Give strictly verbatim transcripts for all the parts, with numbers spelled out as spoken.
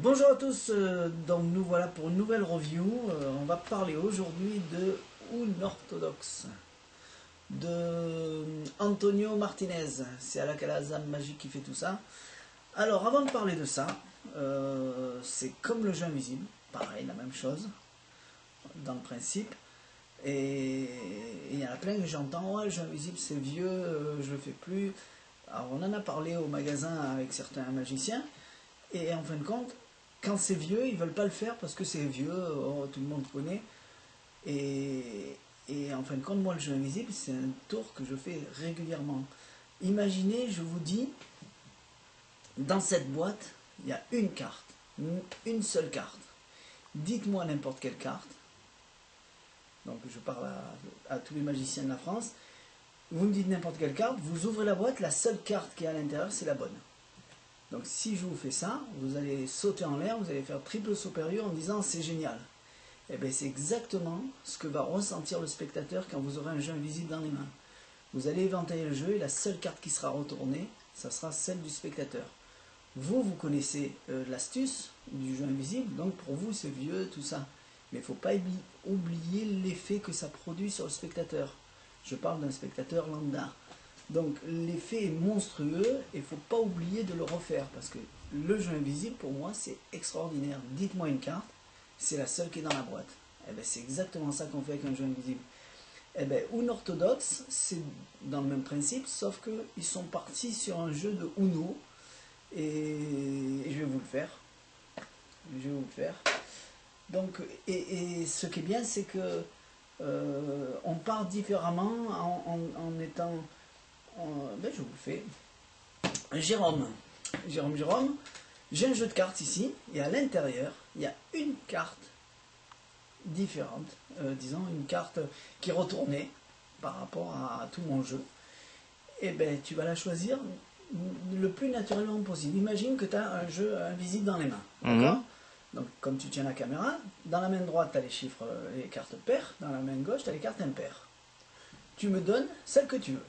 Bonjour à tous, euh, donc nous voilà pour une nouvelle review. Euh, on va parler aujourd'hui de Unorthodox de Antonio Martinez. C'est Alakazam Magique qui fait tout ça. Alors avant de parler de ça, euh, c'est comme le jeu invisible, pareil, la même chose dans le principe. Et il y en a plein que j'entends, ouais, le jeu invisible c'est vieux, euh, je le fais plus. Alors on en a parlé au magasin avec certains magiciens, et en fin de compte, quand c'est vieux, ils veulent pas le faire parce que c'est vieux, oh, tout le monde connaît. Et, et en fin de compte, moi le jeu invisible, c'est un tour que je fais régulièrement. Imaginez, je vous dis, dans cette boîte, il y a une carte, une seule carte. Dites-moi n'importe quelle carte. Donc je parle à, à tous les magiciens de la France. Vous me dites n'importe quelle carte, vous ouvrez la boîte, la seule carte qui est à l'intérieur, c'est la bonne. Donc si je vous fais ça, vous allez sauter en l'air, vous allez faire triple saut perdu en disant c'est génial. Et bien c'est exactement ce que va ressentir le spectateur quand vous aurez un jeu invisible dans les mains. Vous allez éventailler le jeu et la seule carte qui sera retournée, ça sera celle du spectateur. Vous, vous connaissez euh, l'astuce du jeu invisible, donc pour vous c'est vieux, tout ça. Mais il ne faut pas oublier l'effet que ça produit sur le spectateur. Je parle d'un spectateur lambda. Donc l'effet est monstrueux et il ne faut pas oublier de le refaire parce que le jeu invisible pour moi c'est extraordinaire. Dites-moi une carte, c'est la seule qui est dans la boîte. Et bien c'est exactement ça qu'on fait avec un jeu invisible. Et bien Unorthodox c'est dans le même principe sauf qu'ils sont partis sur un jeu de Uno et, et je vais vous le faire. Je vais vous le faire. Donc et, et ce qui est bien c'est que euh, on part différemment en, en, en étant Euh, ben je vous le fais. Jérôme, Jérôme, Jérôme, j'ai un jeu de cartes ici, et à l'intérieur, il y a une carte différente, euh, disons une carte qui est retournée par rapport à, à tout mon jeu. Et ben tu vas la choisir le plus naturellement possible. Imagine que tu as un jeu invisible dans les mains. D'accord ? Mm-hmm. Donc comme tu tiens la caméra, dans la main droite tu as les chiffres, les cartes paires, dans la main gauche tu as les cartes impaires. Tu me donnes celle que tu veux.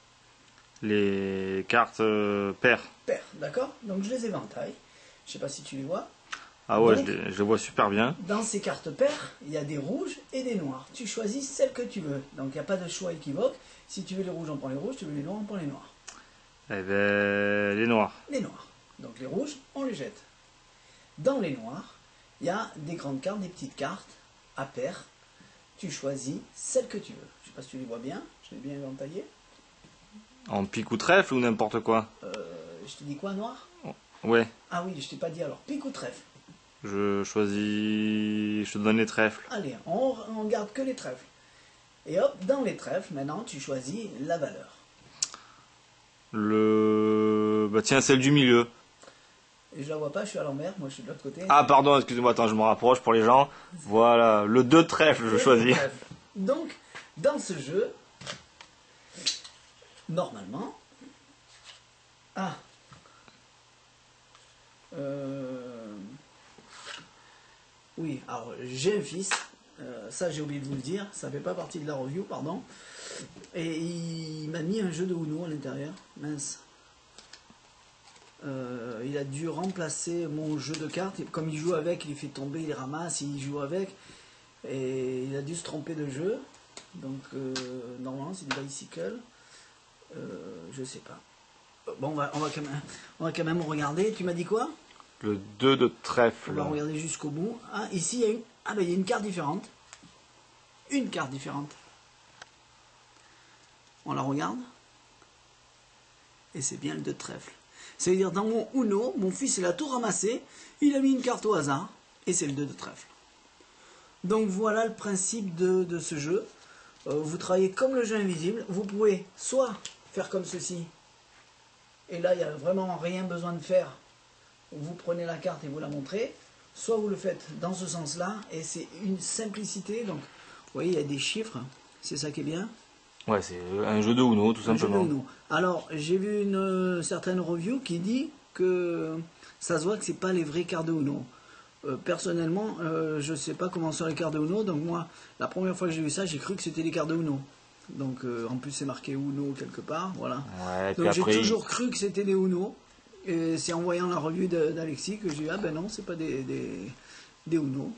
Les cartes euh, paires. Paires, d'accord. Donc je les éventaille. Je ne sais pas si tu les vois. Ah ouais, Donc, je, les, je les vois super bien. Dans ces cartes paires, il y a des rouges et des noirs. Tu choisis celle que tu veux. Donc il n'y a pas de choix équivoque. Si tu veux les rouges, on prend les rouges. Si tu veux les noirs, on prend les noirs. Eh ben, les noirs. Les noirs. Donc les rouges, on les jette. Dans les noirs, il y a des grandes cartes, des petites cartes à paires. Tu choisis celle que tu veux. Je ne sais pas si tu les vois bien. Je l'ai bien éventaillé. En pique ou trèfle ou n'importe quoi. euh, Je te dis quoi, noir? Ouais. Ah oui, je t'ai pas dit alors. Pique ou trèfle? Je choisis... Je te donne les trèfles. Allez, on, on garde que les trèfles. Et hop, dans les trèfles, maintenant, tu choisis la valeur. Le... Bah tiens, celle du milieu. Et je la vois pas, je suis à l'envers, moi je suis de l'autre côté. Ah pardon, excusez-moi, attends, je me rapproche pour les gens. Voilà, le deux trèfles, je choisis. Donc, dans ce jeu... Normalement, ah, euh, oui, alors j'ai un fils, euh, ça j'ai oublié de vous le dire, ça fait pas partie de la review, pardon, et il m'a mis un jeu de Uno à l'intérieur, mince, euh, il a dû remplacer mon jeu de cartes, comme il joue avec, il fait tomber, il ramasse, il joue avec, et il a dû se tromper de jeu, donc euh, normalement c'est du bicycle. Euh, je sais pas. Bon, on va, on, va quand même, on va quand même regarder. Tu m'as dit quoi? Le deux de trèfle. On va regarder jusqu'au bout. Ah, ici, il y a une... Ah, ben, il y a une carte différente. Une carte différente. On la regarde. Et c'est bien le deux de trèfle. C'est-à-dire, dans mon Uno, mon fils, il a tout ramassé. Il a mis une carte au hasard. Et c'est le deux de trèfle. Donc, voilà le principe de, de ce jeu. Euh, vous travaillez comme le jeu invisible. Vous pouvez soit faire comme ceci, et là il n'y a vraiment rien besoin de faire, vous prenez la carte et vous la montrez, soit vous le faites dans ce sens là et c'est une simplicité. Donc vous voyez, il y a des chiffres, c'est ça qui est bien. Ouais, c'est un jeu de Uno tout simplement. Un jeu de Uno. Alors j'ai vu une euh, certaine review qui dit que ça se voit que c'est pas les vraies cartes de Uno. Euh, personnellement euh, je sais pas comment sont les cartes de Uno, donc moi la première fois que j'ai vu ça j'ai cru que c'était les cartes de Uno. Donc euh, en plus c'est marqué Uno quelque part, voilà. Ouais, donc j'ai après... toujours cru que c'était des Uno. Et c'est en voyant la revue d'Alexis que j'ai dit, ah ben non, c'est pas des, des, des Uno.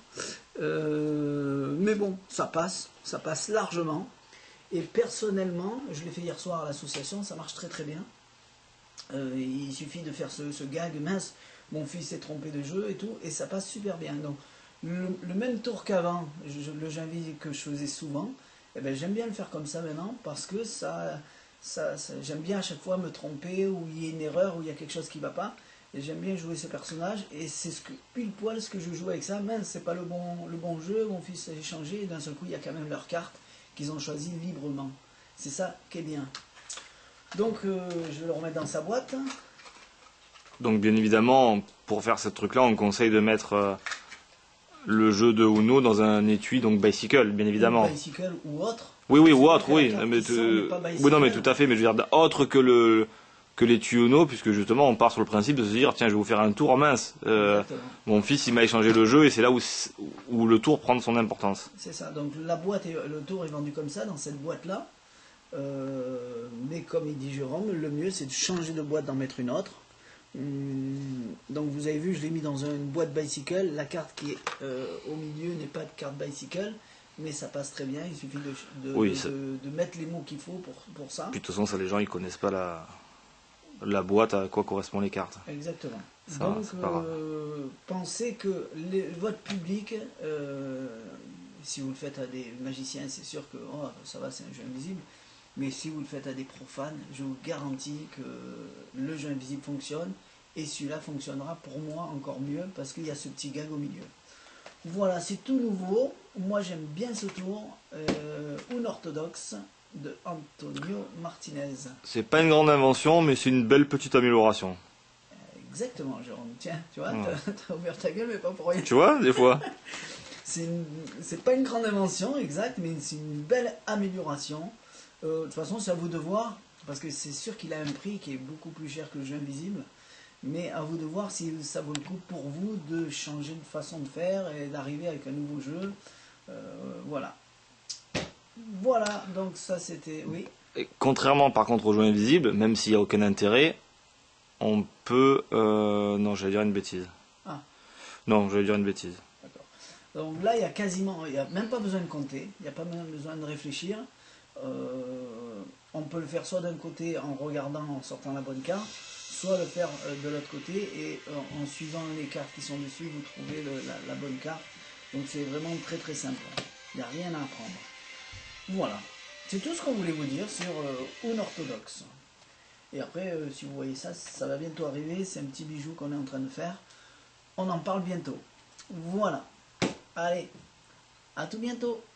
Euh, mais bon, ça passe, ça passe largement. Et personnellement, je l'ai fait hier soir à l'association, ça marche très très bien. Euh, il suffit de faire ce, ce gag, mince, mon fils s'est trompé de jeu et tout, et ça passe super bien. Donc, le, le même tour qu'avant, le jeu invisible que je faisais souvent, eh ben, j'aime bien le faire comme ça maintenant, parce que ça, ça, ça j'aime bien à chaque fois me tromper, ou il y a une erreur, ou il y a quelque chose qui ne va pas, et j'aime bien jouer ce personnage, et c'est ce que, pile poil ce que je joue avec ça, mince, c'est pas le bon, le bon jeu, mon fils a changé, et d'un seul coup, il y a quand même leur carte qu'ils ont choisi librement. C'est ça qui est bien. Donc, euh, je vais le remettre dans sa boîte. Donc, bien évidemment, pour faire ce truc-là, on conseille de mettre euh, le jeu de Uno dans un étui, donc bicycle, bien évidemment. Ou bicycle ou autre. Oui, oui, ou autre, oui. Mais tu... oui, non, mais tout à fait. Mais je veux dire, autre que le que l'étui Uno, puisque justement, on part sur le principe de se dire, tiens, je vais vous faire un tour en mince. Euh, mon fils, il m'a échangé le jeu, et c'est là où, où le tour prend son importance. C'est ça. Donc, la boîte, et le tour est vendu comme ça, dans cette boîte-là. Euh, mais comme il dit Jérôme, le mieux c'est de changer de boîte, d'en mettre une autre. Hum, donc vous avez vu, je l'ai mis dans une boîte bicycle. La carte qui est euh, au milieu n'est pas de carte bicycle, mais ça passe très bien. Il suffit de, de, oui, de, de, de mettre les mots qu'il faut pour, pour ça. Puis de toute façon, ça, les gens ils connaissent pas la, la boîte à quoi correspondent les cartes. Exactement. Ça, donc euh, pensez que les, votre public, euh, si vous le faites à des magiciens, c'est sûr que oh, ça va, c'est un jeu invisible. Mais si vous le faites à des profanes, je vous garantis que le jeu invisible fonctionne, et celui-là fonctionnera pour moi encore mieux, parce qu'il y a ce petit gag au milieu. Voilà, c'est tout nouveau. Moi j'aime bien ce tour, euh, Unorthodox de Antonio Martinez. C'est pas une grande invention, mais c'est une belle petite amélioration. Exactement, Jérôme. Tiens, tu vois, ouais. t'as ouvert ta gueule, mais pas pour rien. Tu vois, des fois. C'est pas une grande invention, exact, mais c'est une belle amélioration. Euh, de toute façon, c'est à vous de voir, parce que c'est sûr qu'il a un prix qui est beaucoup plus cher que le jeu invisible, mais à vous de voir si ça vaut le coup pour vous de changer de façon de faire et d'arriver avec un nouveau jeu. Euh, voilà. Voilà, donc ça c'était... Oui. Et contrairement par contre au jeu invisible, même s'il n'y a aucun intérêt, on peut... Euh... Non, j'allais dire une bêtise. Ah. Non, j'allais dire une bêtise. D'accord. Donc là, il y a quasiment... Il n'y a même pas besoin de compter, il n'y a pas même besoin de réfléchir. Euh, on peut le faire soit d'un côté en regardant, en sortant la bonne carte, soit le faire euh, de l'autre côté et euh, en suivant les cartes qui sont dessus, vous trouvez le, la, la bonne carte. Donc c'est vraiment très très simple. Il n'y a rien à apprendre. Voilà. C'est tout ce qu'on voulait vous dire sur euh, Unorthodox. Et après, euh, si vous voyez ça, ça va bientôt arriver. C'est un petit bijou qu'on est en train de faire. On en parle bientôt. Voilà. Allez, à tout bientôt.